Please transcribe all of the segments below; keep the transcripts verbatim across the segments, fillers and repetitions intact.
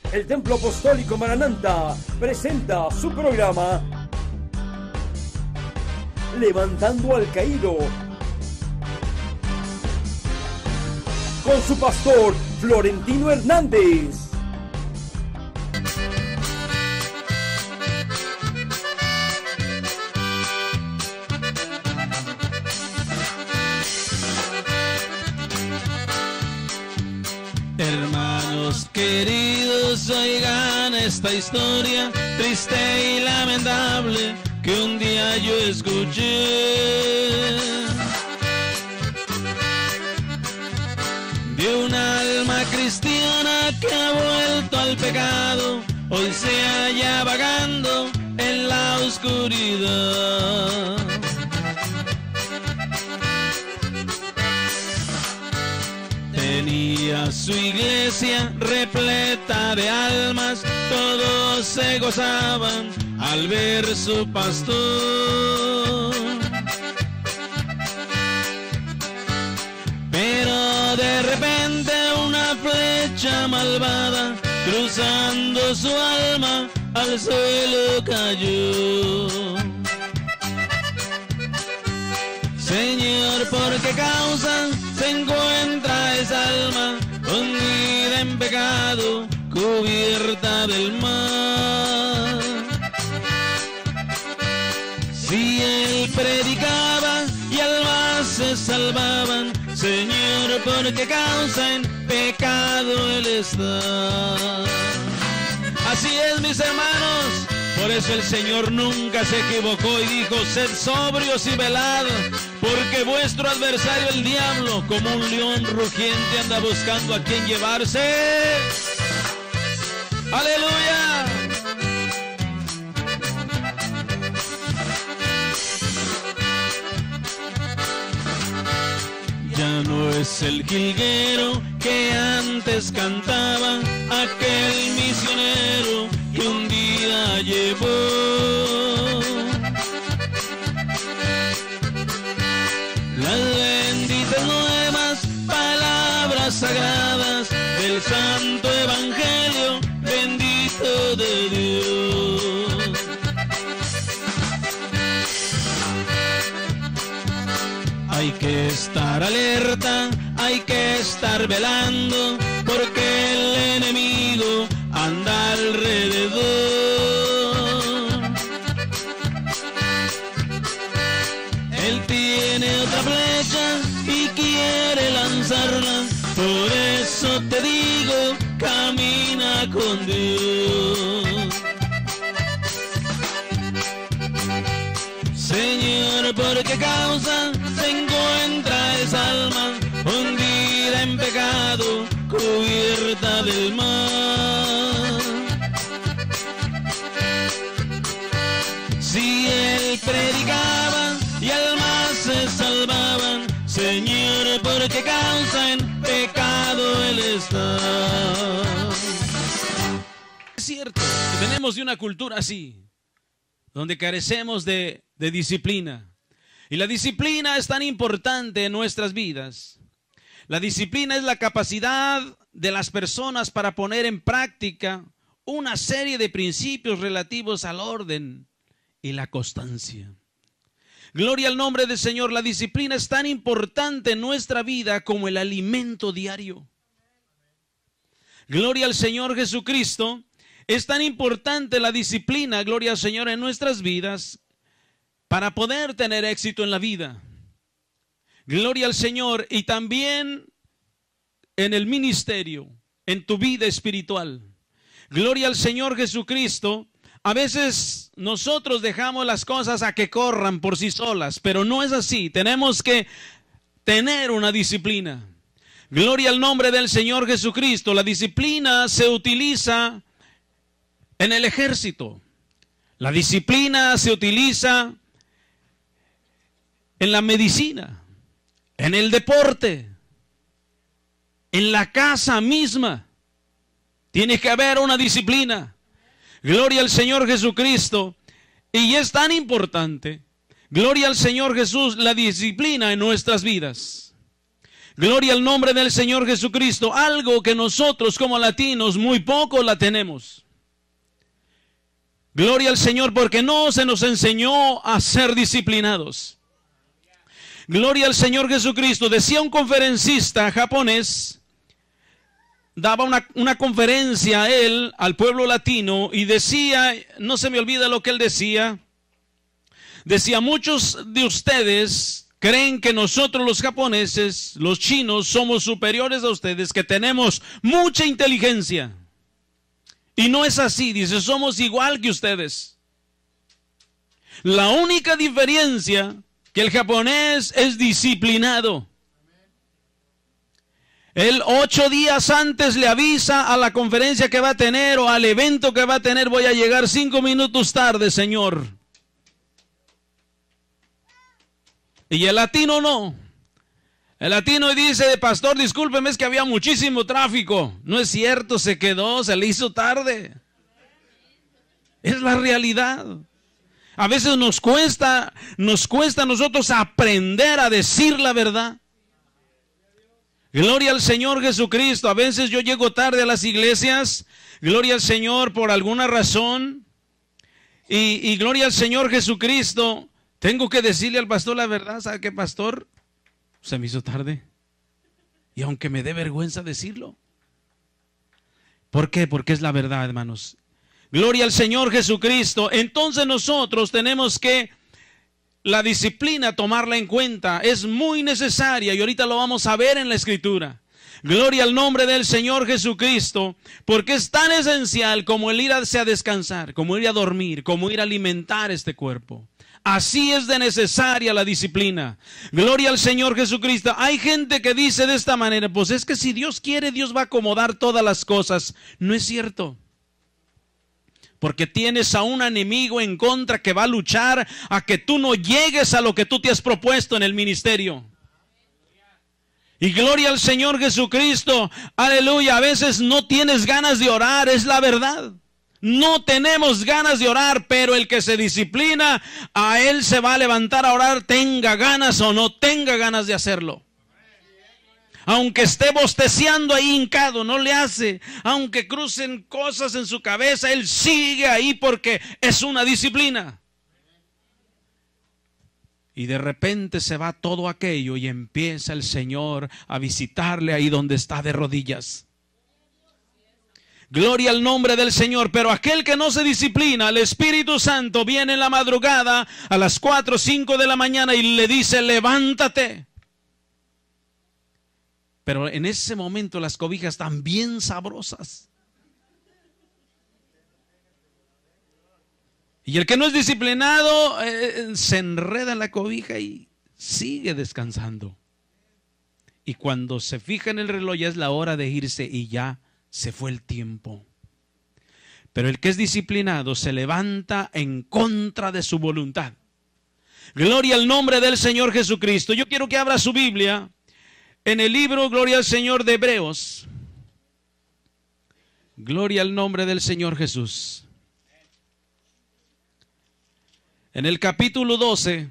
El Templo Apostólico Maranatha presenta su programa Levantando al Caído, con su pastor Florentino Hernández. Hermanos queridos, oigan esta historia triste y lamentable que un día yo escuché de un alma cristiana que ha vuelto al pecado, hoy se halla vagando en la oscuridad. Tenía su iglesia repleta de almas, todos se gozaban al ver su pastor. Pero de repente una flecha malvada, cruzando su alma, al suelo cayó. Señor, ¿por qué causa se encuentra esa alma hundida en pecado, cubierta del mal? Si él predicaba y almas se salvaban, Señor, ¿por qué causa en pecado él está? Así es, mis hermanos. Por eso el Señor nunca se equivocó y dijo: sed sobrios y velad, porque vuestro adversario el diablo, como un león rugiente, anda buscando a quien llevarse. ¡Aleluya! Ya no es el jilguero que antes cantaba aquel misionero que un día llevó las benditas nuevas palabras sagradas del santo evangelio bendito de Dios. Hay que estar alerta, hay que estar velando, porque el enemigo anda alrededor. Él tiene otra flecha y quiere lanzarla, por eso te digo, camina con Dios. Señor, ¿por qué causa se encuentra esa alma hundida en pecado, cubierta del mal? Si él predicaba y almas se salvaban, Señor, ¿por qué causa en pecado él está? Es cierto que tenemos de una cultura así, donde carecemos de, de disciplina. Y la disciplina es tan importante en nuestras vidas. La disciplina es la capacidad de las personas para poner en práctica una serie de principios relativos al orden y la constancia. Gloria al nombre del Señor. La disciplina es tan importante en nuestra vida como el alimento diario. Gloria al Señor Jesucristo. Es tan importante la disciplina, gloria al Señor, en nuestras vidas para poder tener éxito en la vida. Gloria al Señor. Y también en el ministerio, en tu vida espiritual. Gloria al Señor Jesucristo. A veces nosotros dejamos las cosas a que corran por sí solas, pero no es así. Tenemos que tener una disciplina. Gloria al nombre del Señor Jesucristo. La disciplina se utiliza en el ejército. La disciplina se utiliza en la medicina, en el deporte, en la casa misma. Tiene que haber una disciplina. Gloria al Señor Jesucristo. Y es tan importante, gloria al Señor Jesús, la disciplina en nuestras vidas. Gloria al nombre del Señor Jesucristo. Algo que nosotros como latinos muy poco la tenemos. Gloria al Señor, porque no se nos enseñó a ser disciplinados. Gloria al Señor Jesucristo. Decía un conferencista japonés, daba una, una conferencia a él, al pueblo latino, y decía, no se me olvida lo que él decía, decía, muchos de ustedes creen que nosotros los japoneses, los chinos, somos superiores a ustedes, que tenemos mucha inteligencia. Y no es así, dice, somos igual que ustedes. La única diferencia que el japonés es disciplinado. Él ocho días antes le avisa a la conferencia que va a tener o al evento que va a tener, voy a llegar cinco minutos tarde, señor. Y el latino no. El latino dice, pastor, discúlpeme, es que había muchísimo tráfico. No es cierto, se quedó, se le hizo tarde. Es la realidad. A veces nos cuesta, nos cuesta a nosotros aprender a decir la verdad. Gloria al Señor Jesucristo. A veces yo llego tarde a las iglesias, gloria al Señor por alguna razón. Y, y gloria al Señor Jesucristo. Tengo que decirle al pastor la verdad. ¿Sabe qué, pastor? Se me hizo tarde. Y aunque me dé vergüenza decirlo. ¿Por qué? Porque es la verdad, hermanos. Gloria al Señor Jesucristo. Entonces nosotros tenemos que la disciplina tomarla en cuenta. Es muy necesaria y ahorita lo vamos a ver en la Escritura. Gloria al nombre del Señor Jesucristo, porque es tan esencial como el ir a, a descansar, como ir a dormir, como ir a alimentar este cuerpo. Así es de necesaria la disciplina. Gloria al Señor Jesucristo. Hay gente que dice de esta manera, pues es que si Dios quiere, Dios va a acomodar todas las cosas. No es cierto. Porque tienes a un enemigo en contra que va a luchar a que tú no llegues a lo que tú te has propuesto en el ministerio. Y gloria al Señor Jesucristo. Aleluya. A veces no tienes ganas de orar, es la verdad. No tenemos ganas de orar, pero el que se disciplina, a él se va a levantar a orar, tenga ganas o no tenga ganas de hacerlo. Aunque esté bosteciando ahí hincado, no le hace. Aunque crucen cosas en su cabeza, él sigue ahí porque es una disciplina. Y de repente se va todo aquello y empieza el Señor a visitarle ahí donde está de rodillas. Gloria al nombre del Señor. Pero aquel que no se disciplina, el Espíritu Santo viene en la madrugada a las cuatro o cinco de la mañana y le dice, levántate. Pero en ese momento las cobijas están bien sabrosas. Y el que no es disciplinado eh, se enreda en la cobija y sigue descansando. Y cuando se fija en el reloj ya es la hora de irse y ya se fue el tiempo. Pero el que es disciplinado se levanta en contra de su voluntad. Gloria al nombre del Señor Jesucristo. Yo quiero que abra su Biblia en el libro, gloria al Señor, de Hebreos. Gloria al nombre del Señor Jesús. En el capítulo doce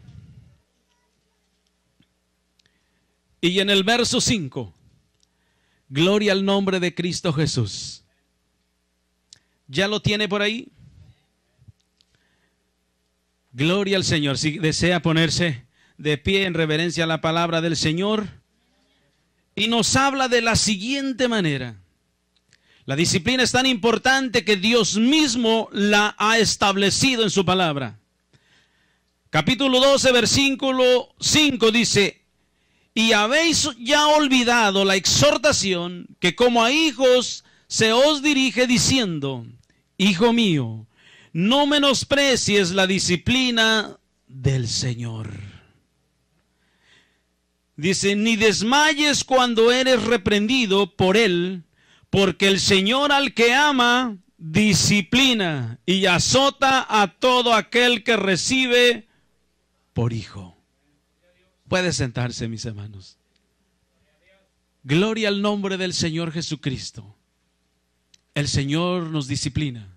y en el verso cinco. Gloria al nombre de Cristo Jesús. ¿Ya lo tiene por ahí? Gloria al Señor. Si desea ponerse de pie en reverencia a la palabra del Señor. Y nos habla de la siguiente manera. La disciplina es tan importante que Dios mismo la ha establecido en su palabra. Capítulo doce, versículo cinco dice: y habéis ya olvidado la exhortación que como a hijos se os dirige diciendo: hijo mío, no menosprecies la disciplina del Señor. Dice: ni desmayes cuando eres reprendido por él, porque el Señor al que ama disciplina y azota a todo aquel que recibe por hijo. Puede sentarse, mis hermanos. Gloria al nombre del Señor Jesucristo. El Señor nos disciplina.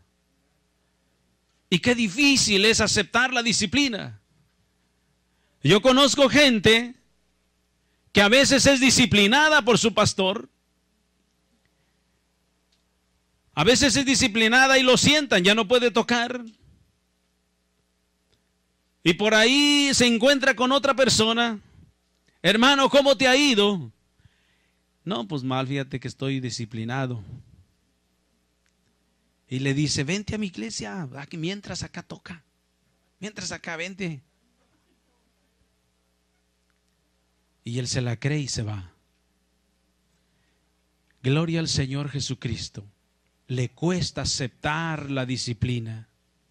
Y qué difícil es aceptar la disciplina. Yo conozco gente que a veces es disciplinada por su pastor. A veces es disciplinada y lo sientan, ya no puede tocar. Y por ahí se encuentra con otra persona. Hermano, ¿cómo te ha ido? No, pues mal, fíjate que estoy disciplinado. Y le dice, vente a mi iglesia, mientras acá toca. Mientras acá, vente. Y él se la cree y se va. Gloria al Señor Jesucristo. Le cuesta aceptar la disciplina.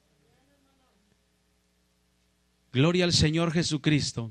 Gloria al Señor Jesucristo.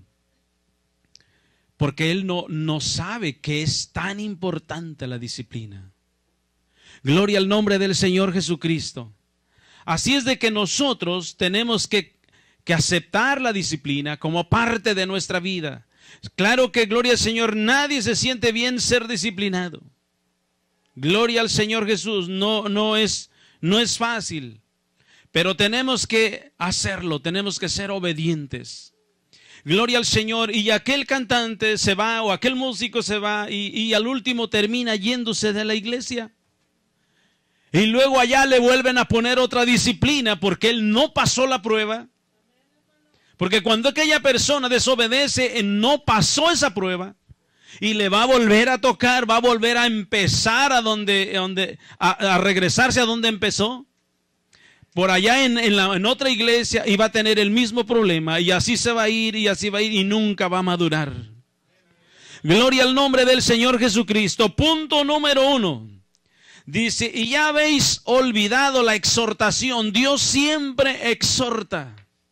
Porque él no, no sabe que es tan importante la disciplina. Gloria al nombre del Señor Jesucristo. Así es de que nosotros tenemos que, que aceptar la disciplina como parte de nuestra vida. Claro que, gloria al Señor, nadie se siente bien ser disciplinado. Gloria al Señor Jesús, no, no es, no es fácil, pero tenemos que hacerlo, tenemos que ser obedientes. Gloria al Señor. Y aquel cantante se va o aquel músico se va y, y al último termina yéndose de la iglesia. Y luego allá le vuelven a poner otra disciplina porque él no pasó la prueba. Porque cuando aquella persona desobedece, no pasó esa prueba. Y le va a volver a tocar, va a volver a empezar a donde, a, donde, a, a regresarse a donde empezó. Por allá en, en, la, en otra iglesia y va a tener el mismo problema. Y así se va a ir y así va a ir y nunca va a madurar. Gloria al nombre del Señor Jesucristo. Punto número uno. Dice, y ya habéis olvidado la exhortación. Dios siempre exhorta.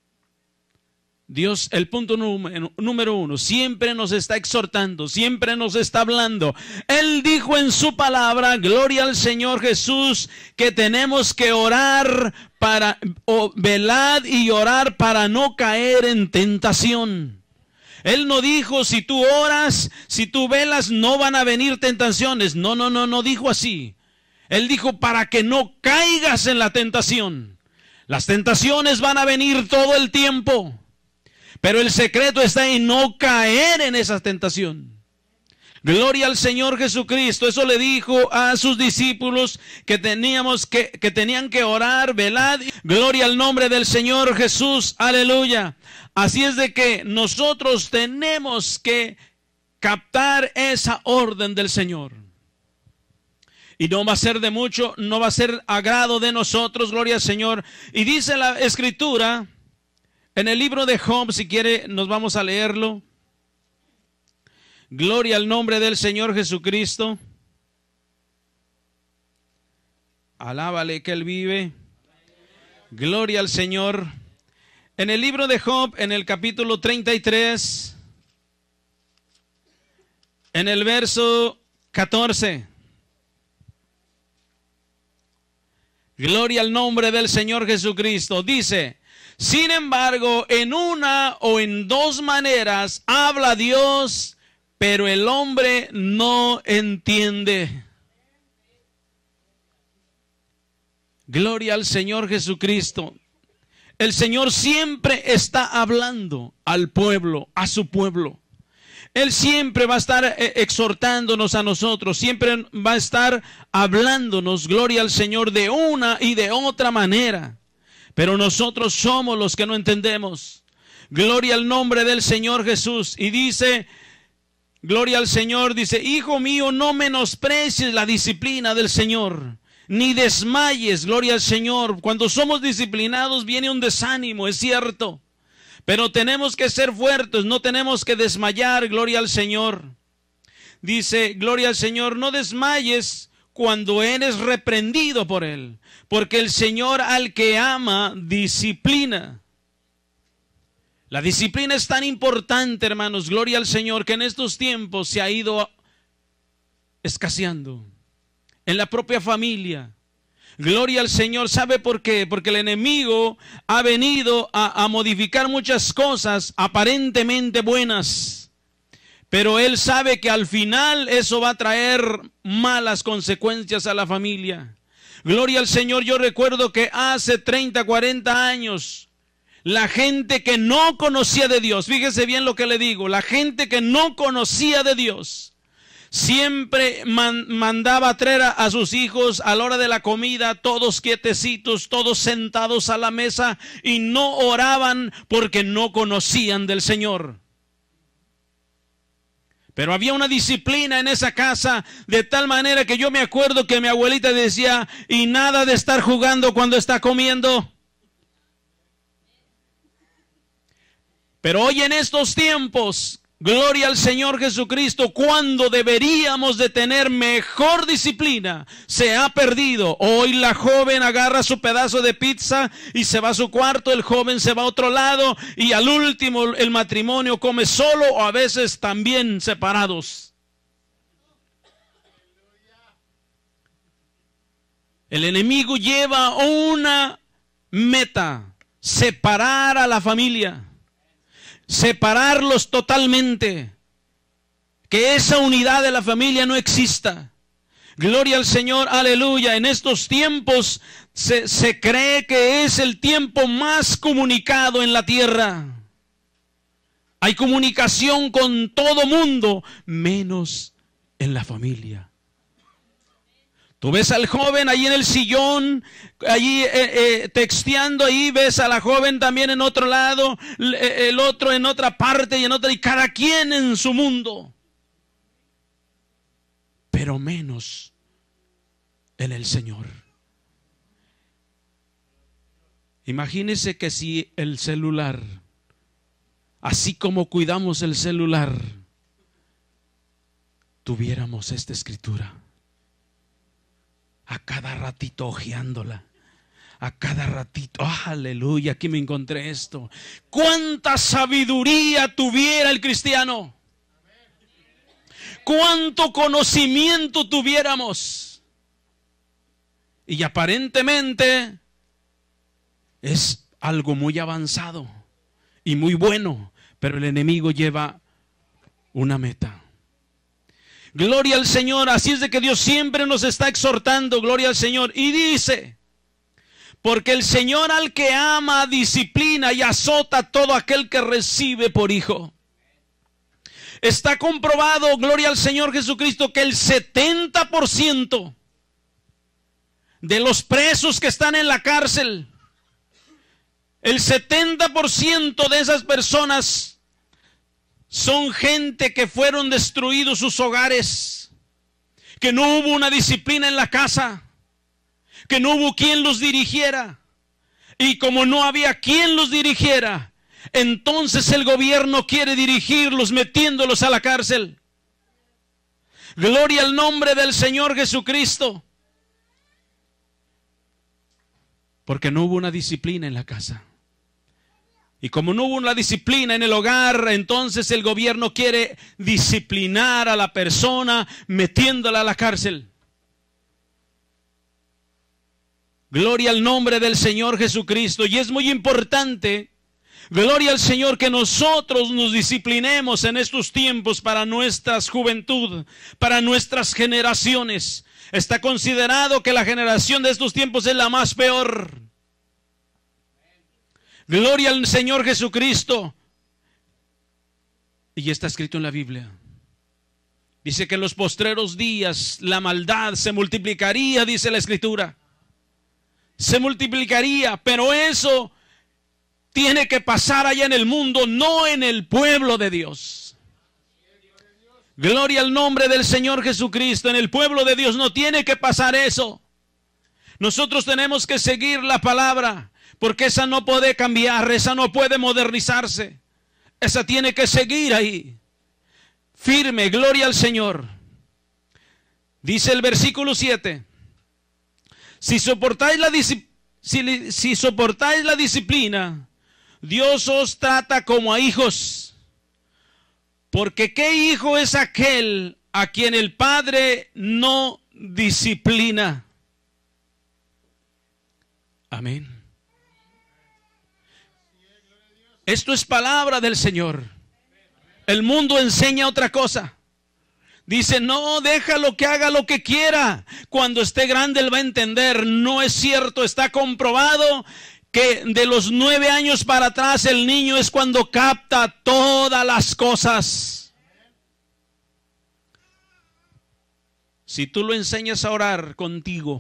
Dios, el punto número, número uno, siempre nos está exhortando, siempre nos está hablando. Él dijo en su palabra, gloria al Señor Jesús, que tenemos que orar para, o velad y orar para no caer en tentación. Él no dijo, si tú oras, si tú velas, no van a venir tentaciones. No, no, no, no dijo así. Él dijo, para que no caigas en la tentación. Las tentaciones van a venir todo el tiempo. Pero el secreto está en no caer en esa tentación. Gloria al Señor Jesucristo. Eso le dijo a sus discípulos que teníamos que, que tenían que orar, velar. Gloria al nombre del Señor Jesús. Aleluya. Así es de que nosotros tenemos que captar esa orden del Señor. Y no va a ser de mucho, no va a ser agrado de nosotros, gloria al Señor. Y dice la Escritura, en el libro de Job, si quiere, nos vamos a leerlo. Gloria al nombre del Señor Jesucristo. Alábale que Él vive. Gloria al Señor. En el libro de Job, en el capítulo treinta y tres, en el verso catorce. Gloria al nombre del Señor Jesucristo. Dice, sin embargo, en una o en dos maneras habla Dios, pero el hombre no entiende. Gloria al Señor Jesucristo. El Señor siempre está hablando al pueblo, a su pueblo. Él siempre va a estar exhortándonos a nosotros, siempre va a estar hablándonos, gloria al Señor, de una y de otra manera. Pero nosotros somos los que no entendemos. Gloria al nombre del Señor Jesús. Y dice, gloria al Señor, dice, hijo mío, no menosprecies la disciplina del Señor, ni desmayes, gloria al Señor. Cuando somos disciplinados viene un desánimo, es cierto. Pero tenemos que ser fuertes, no tenemos que desmayar, gloria al Señor. Dice, gloria al Señor, no desmayes cuando eres reprendido por Él, porque el Señor al que ama, disciplina. La disciplina es tan importante, hermanos, gloria al Señor, que en estos tiempos se ha ido escaseando. En la propia familia. Gloria al Señor. ¿Sabe por qué? Porque el enemigo ha venido a, a modificar muchas cosas aparentemente buenas. Pero él sabe que al final eso va a traer malas consecuencias a la familia. Gloria al Señor. Yo recuerdo que hace treinta, cuarenta años La gente que no conocía de Dios, fíjese bien lo que le digo, la gente que no conocía de Dios, siempre man, mandaba a traer a, a sus hijos a la hora de la comida, todos quietecitos, todos sentados a la mesa, y no oraban porque no conocían del Señor. Pero había una disciplina en esa casa, de tal manera que yo me acuerdo que mi abuelita decía, y nada de estar jugando cuando está comiendo. Pero hoy en estos tiempos, gloria al Señor Jesucristo, cuando deberíamos de tener mejor disciplina, se ha perdido. Hoy la joven agarra su pedazo de pizza y se va a su cuarto, el joven se va a otro lado y al último el matrimonio come solo o a veces también separados. El enemigo lleva una meta: separar a la familia. Separarlos totalmente, que esa unidad de la familia no exista. Gloria al Señor, aleluya. En estos tiempos se, se cree que es el tiempo más comunicado en la tierra. Hay comunicación con todo mundo, menos en la familia. Tú ves al joven ahí en el sillón, allí eh, eh, texteando, ahí ves a la joven también en otro lado, el otro en otra parte y en otra, y cada quien en su mundo. Pero menos en el Señor. Imagínese que si el celular, así como cuidamos el celular, tuviéramos esta escritura a cada ratito hojeándola, a cada ratito, oh, aleluya, aquí me encontré esto. Cuánta sabiduría tuviera el cristiano, cuánto conocimiento tuviéramos, y aparentemente es algo muy avanzado y muy bueno, pero el enemigo lleva una meta. Gloria al Señor. Así es de que Dios siempre nos está exhortando, gloria al Señor. Y dice, porque el Señor al que ama disciplina y azota a todo aquel que recibe por hijo. Está comprobado, gloria al Señor Jesucristo, que el setenta por ciento de los presos que están en la cárcel, el setenta por ciento de esas personas son gente que fueron destruidos sus hogares, que no hubo una disciplina en la casa, que no hubo quien los dirigiera. Y como no había quien los dirigiera, entonces el gobierno quiere dirigirlos metiéndolos a la cárcel. Gloria al nombre del Señor Jesucristo. Porque no hubo una disciplina en la casa. Y como no hubo una disciplina en el hogar, entonces el gobierno quiere disciplinar a la persona metiéndola a la cárcel. Gloria al nombre del Señor Jesucristo. Y es muy importante, gloria al Señor, que nosotros nos disciplinemos en estos tiempos para nuestra juventud, para nuestras generaciones. Está considerado que la generación de estos tiempos es la más peor. Gloria al Señor Jesucristo. Y está escrito en la Biblia. Dice que en los postreros días la maldad se multiplicaría, dice la Escritura. Se multiplicaría, pero eso tiene que pasar allá en el mundo, no en el pueblo de Dios. Gloria al nombre del Señor Jesucristo. En el pueblo de Dios no tiene que pasar eso. Nosotros tenemos que seguir la palabra, porque esa no puede cambiar, esa no puede modernizarse. Esa tiene que seguir ahí, firme, gloria al Señor. Dice el versículo siete, si soportáis la, si, si soportáis la disciplina, Dios os trata como a hijos. Porque ¿qué hijo es aquel a quien el Padre no disciplina? Amén. Esto es palabra del Señor. El mundo enseña otra cosa. Dice, no, déjalo que haga lo que quiera. Cuando esté grande él va a entender. No es cierto, está comprobado que de los nueve años para atrás el niño es cuando capta todas las cosas. Si tú lo enseñas a orar contigo,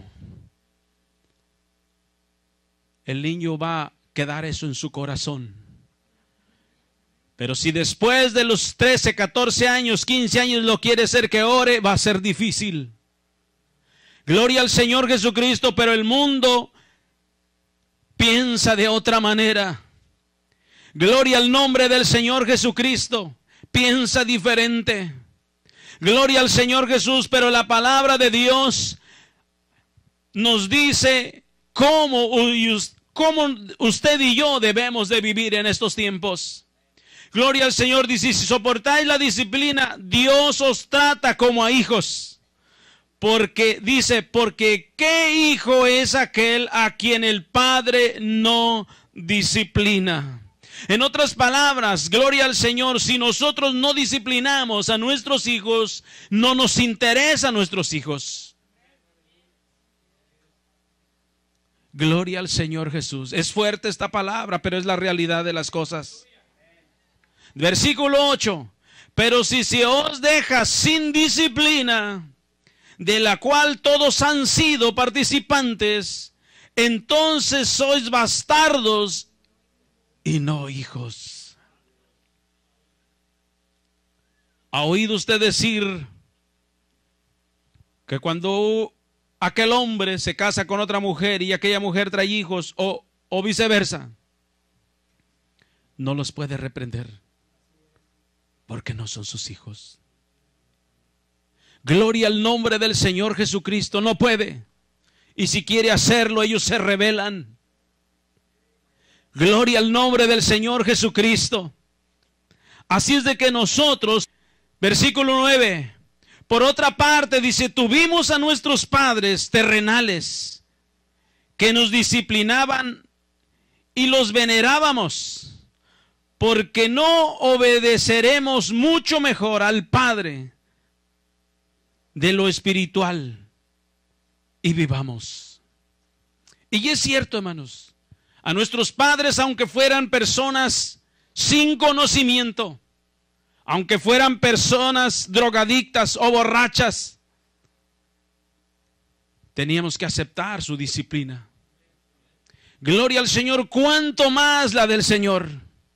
el niño va a quedar eso en su corazón. Pero si después de los trece, catorce años, quince años lo quiere hacer que ore, va a ser difícil. Gloria al Señor Jesucristo, pero el mundo piensa de otra manera. Gloria al nombre del Señor Jesucristo, piensa diferente. Gloria al Señor Jesús, pero la palabra de Dios nos dice cómo, cómo usted y yo debemos de vivir en estos tiempos. Gloria al Señor, dice, si soportáis la disciplina, Dios os trata como a hijos. Porque, dice, porque ¿qué hijo es aquel a quien el Padre no disciplina? En otras palabras, gloria al Señor, si nosotros no disciplinamos a nuestros hijos, no nos interesa a nuestros hijos. Gloria al Señor Jesús. Es fuerte esta palabra, pero es la realidad de las cosas. Versículo ocho. Pero si se os deja sin disciplina, de la cual todos han sido participantes, entonces sois bastardos y no hijos. ¿Ha oído usted decir que cuando aquel hombre se casa con otra mujer y aquella mujer trae hijos, o, o viceversa, no los puede reprender porque no son sus hijos? Gloria al nombre del Señor Jesucristo, no puede. Y si quiere hacerlo, ellos se rebelan. Gloria al nombre del Señor Jesucristo. Así es de que nosotros, versículo nueve, por otra parte dice, tuvimos a nuestros padres terrenales que nos disciplinaban y los venerábamos, porque no obedeceremos mucho mejor al Padre de lo espiritual y vivamos. Y es cierto, hermanos, a nuestros padres, aunque fueran personas sin conocimiento, aunque fueran personas drogadictas o borrachas, teníamos que aceptar su disciplina. Gloria al Señor, cuánto más la del Señor.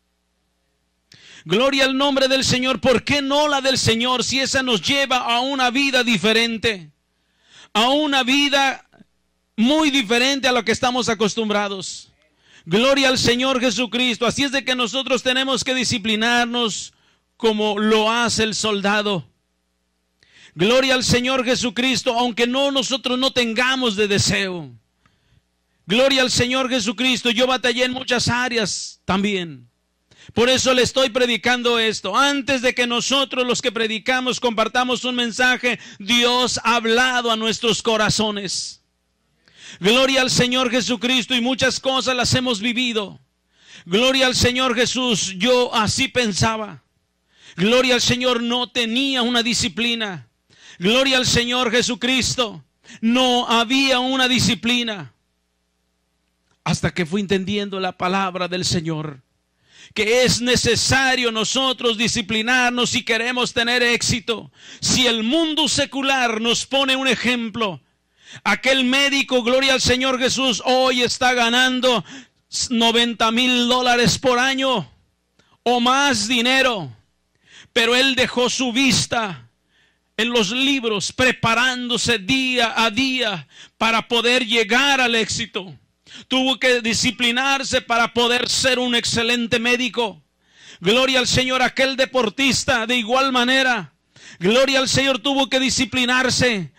Gloria al nombre del Señor. ¿Por qué no la del Señor si esa nos lleva a una vida diferente? A una vida muy diferente a lo que estamos acostumbrados. Gloria al Señor Jesucristo. Así es de que nosotros tenemos que disciplinarnos como lo hace el soldado. Gloria al Señor Jesucristo, aunque no nosotros no tengamos de deseo. Gloria al Señor Jesucristo. Yo batallé en muchas áreas también. Por eso le estoy predicando esto. Antes de que nosotros los que predicamos compartamos un mensaje, Dios ha hablado a nuestros corazones. Gloria al Señor Jesucristo, y muchas cosas las hemos vivido. Gloria al Señor Jesús, yo así pensaba. Gloria al Señor, no tenía una disciplina. Gloria al Señor Jesucristo, no había una disciplina. Hasta que fui entendiendo la palabra del Señor, que es necesario nosotros disciplinarnos si queremos tener éxito. Si el mundo secular nos pone un ejemplo, aquel médico, gloria al Señor Jesús, hoy está ganando noventa mil dólares por año o más dinero, pero él dejó su vista en los libros, preparándose día a día para poder llegar al éxito. Tuvo que disciplinarse para poder ser un excelente médico. Gloria al Señor. Aquel deportista de igual manera, gloria al Señor, tuvo que disciplinarse.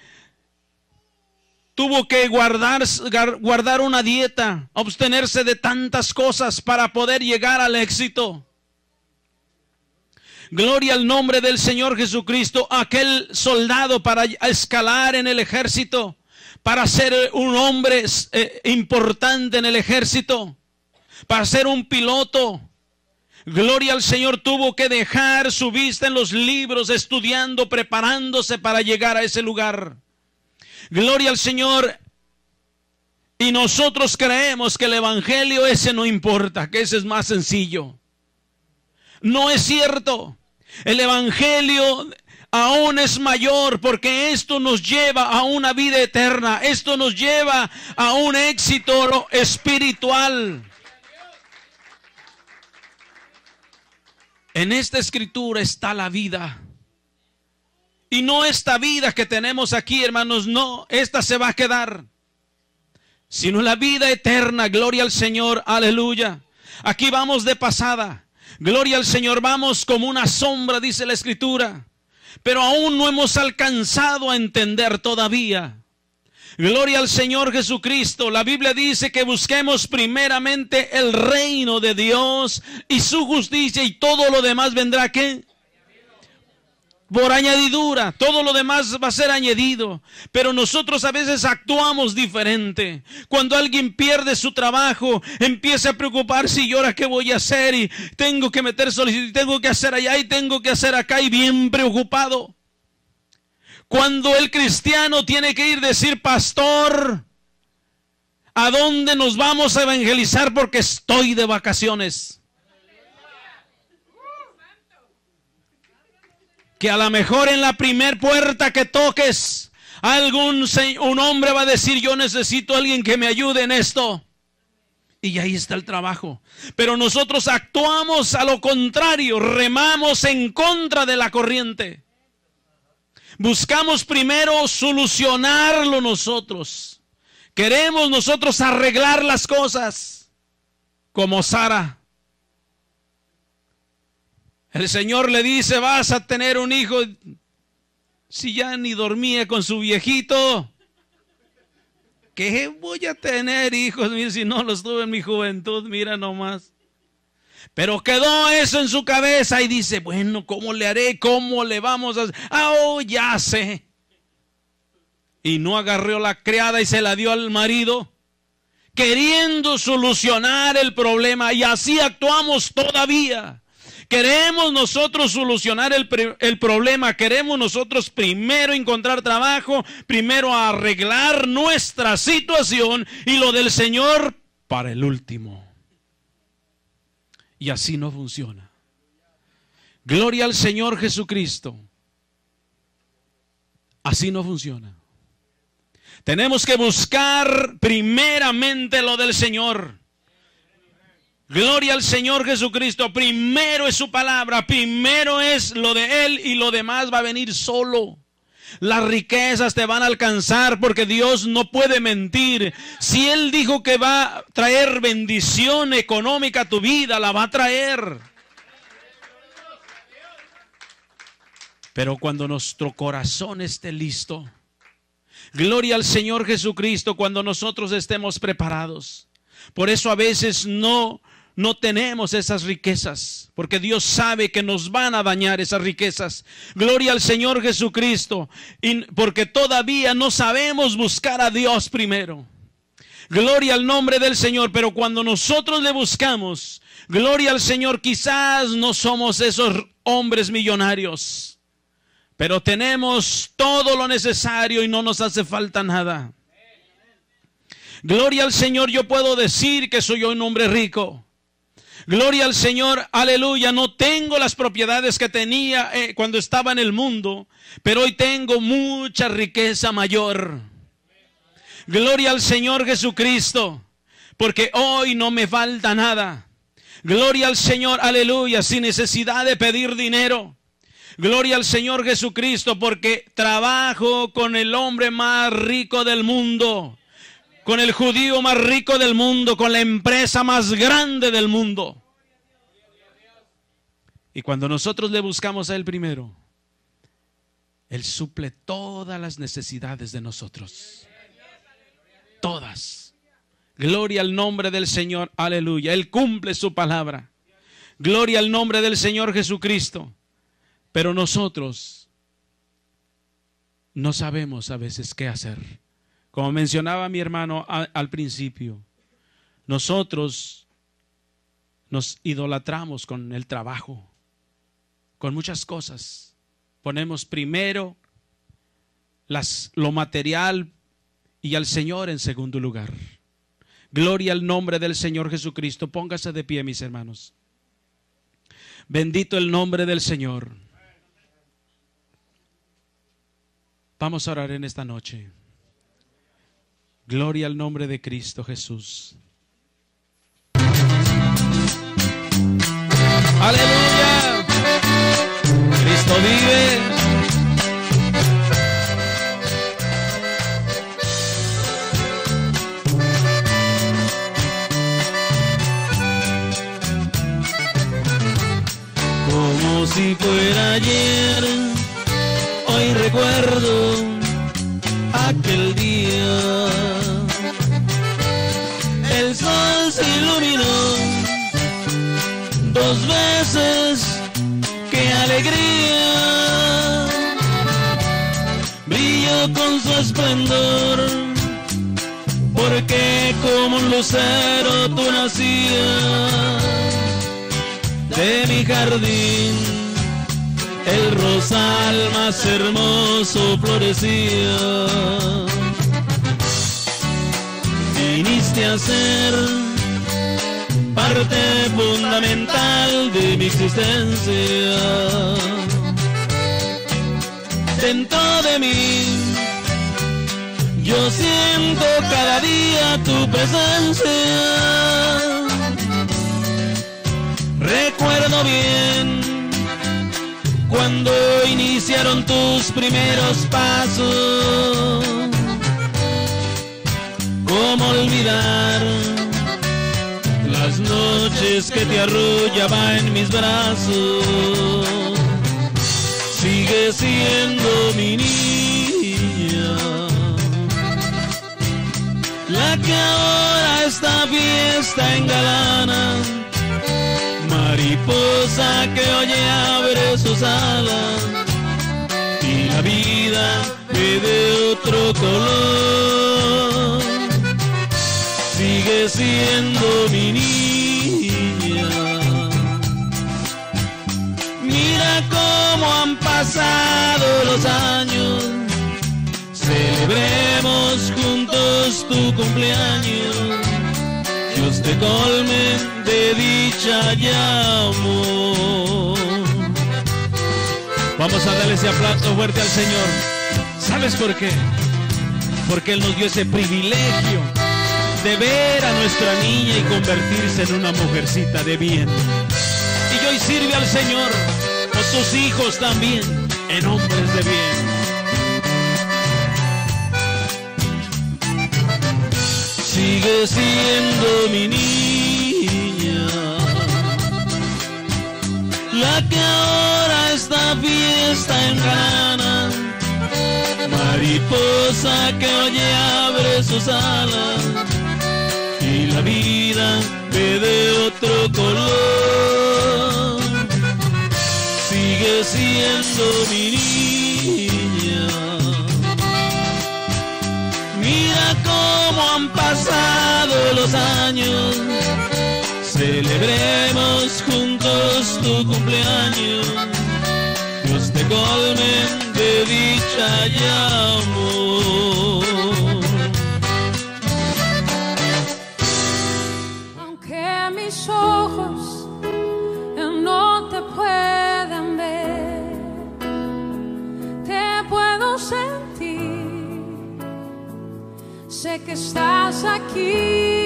Tuvo que guardar, guardar una dieta, abstenerse de tantas cosas para poder llegar al éxito. Gloria al nombre del Señor Jesucristo. Aquel soldado para escalar en el ejército, para ser un hombre eh, importante en el ejército, para ser un piloto, gloria al Señor, tuvo que dejar su vista en los libros, estudiando, preparándose para llegar a ese lugar. Gloria al Señor. Y nosotros creemos que el evangelio ese no importa, que ese es más sencillo. No es cierto. El evangelio aún es mayor, porque esto nos lleva a una vida eterna. Esto nos lleva a un éxito espiritual. En esta escritura está la vida. Y no esta vida que tenemos aquí, hermanos, no, esta se va a quedar. Sino la vida eterna, gloria al Señor, aleluya. Aquí vamos de pasada, gloria al Señor, vamos como una sombra, dice la escritura. Pero aún no hemos alcanzado a entender todavía. Gloria al Señor Jesucristo. La Biblia dice que busquemos primeramente el reino de Dios y su justicia, y todo lo demás vendrá, ¿qué? Por añadidura. Todo lo demás va a ser añadido. Pero nosotros a veces actuamos diferente. Cuando alguien pierde su trabajo, empieza a preocuparse y llora, ¿qué voy a hacer? Y tengo que meter solicitud, tengo que hacer allá y tengo que hacer acá, y bien preocupado. Cuando el cristiano tiene que ir a decir, pastor, ¿a dónde nos vamos a evangelizar? Porque estoy de vacaciones. Que a lo mejor en la primer puerta que toques, algún un hombre va a decir, yo necesito a alguien que me ayude en esto. Y ahí está el trabajo. Pero nosotros actuamos a lo contrario, remamos en contra de la corriente. Buscamos primero solucionarlo nosotros. Queremos nosotros arreglar las cosas, como Sara. El Señor le dice, vas a tener un hijo. Si ya ni dormía con su viejito, ¿qué voy a tener hijos? Mira, si no los tuve en mi juventud, mira nomás. Pero quedó eso en su cabeza y dice, bueno, ¿cómo le haré? ¿Cómo le vamos a hacer? Ah, oh, ya sé. Y no agarró la criada y se la dio al marido, queriendo solucionar el problema. Y así actuamos todavía. Queremos nosotros solucionar el, el problema, queremos nosotros primero encontrar trabajo, primero arreglar nuestra situación, y lo del Señor para el último. Y así no funciona. Gloria al Señor Jesucristo. Así no funciona. Tenemos que buscar primeramente lo del Señor. Gloria al Señor Jesucristo. Primero es su palabra, primero es lo de Él, y lo demás va a venir solo. Las riquezas te van a alcanzar, porque Dios no puede mentir. Si Él dijo que va a traer bendición económica a tu vida, la va a traer. Pero cuando nuestro corazón esté listo, gloria al Señor Jesucristo, cuando nosotros estemos preparados. Por eso a veces no No tenemos esas riquezas, porque Dios sabe que nos van a dañar esas riquezas. Gloria al Señor Jesucristo, y porque todavía no sabemos buscar a Dios primero. Gloria al nombre del Señor. Pero cuando nosotros le buscamos, gloria al Señor, quizás no somos esos hombres millonarios, pero tenemos todo lo necesario y no nos hace falta nada. Gloria al Señor. Yo puedo decir que soy un hombre rico. Gloria al Señor, aleluya. No tengo las propiedades que tenía eh, cuando estaba en el mundo, pero hoy tengo mucha riqueza mayor. Gloria al Señor Jesucristo, porque hoy no me falta nada. Gloria al Señor, aleluya, sin necesidad de pedir dinero. Gloria al Señor Jesucristo, porque trabajo con el hombre más rico del mundo, con el judío más rico del mundo, con la empresa más grande del mundo. Y cuando nosotros le buscamos a Él primero, Él suple todas las necesidades de nosotros. Todas. Gloria al nombre del Señor, aleluya. Él cumple su palabra. Gloria al nombre del Señor Jesucristo. Pero nosotros no sabemos a veces qué hacer. Como mencionaba mi hermano al, al principio, nosotros nos idolatramos con el trabajo, con muchas cosas. Ponemos primero las, lo material y al Señor en segundo lugar. Gloria al nombre del Señor Jesucristo. Póngase de pie, mis hermanos. Bendito el nombre del Señor. Vamos a orar en esta noche. Gloria al nombre de Cristo Jesús. Aleluya. Cristo vive. Como si fuera ayer, hoy recuerdo aquel día. El sol se iluminó dos veces, qué alegría. Brilló con su esplendor, porque como un lucero tú nacías. De mi jardín el rosal más hermoso florecía. Viniste a ser parte fundamental de mi existencia. Dentro de mí yo siento cada día tu presencia. Recuerdo bien cuando iniciaron tus primeros pasos. ¿Cómo olvidar las noches que te arrullaba en mis brazos? Sigue siendo mi niña, la que ahora esta fiesta engalana. Mariposa que oye abre sus alas y la vida ve de otro color. Sigue siendo mi niña. Mira cómo han pasado los años. Celebremos juntos tu cumpleaños. Dios te colme de dicha y amor. Vamos a darle ese aplauso fuerte al Señor. ¿Sabes por qué? Porque Él nos dio ese privilegio de ver a nuestra niña y convertirse en una mujercita de bien. Y hoy sirve al Señor, a sus hijos también, en hombres de bien. Sigue siendo mi niña, la que ahora esta fiesta engalana. Mariposa que oye abre sus alas y la vida ve de otro color. Sigue siendo mi niña. Mira cómo han pasado los años. Celebremos juntos tu cumpleaños. Dios te colme de dicha y amor. Aunque mis ojos no te puedan ver, te puedo sentir. Sé que estás aquí.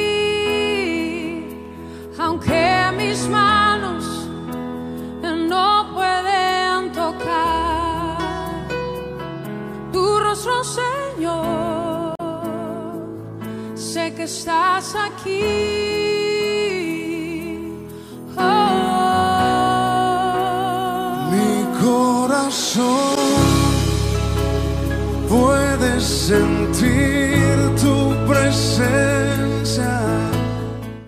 Aunque mis manos no pueden tocar tu rostro, Señor, sé que estás aquí. Oh. Mi corazón puede sentir tu presencia.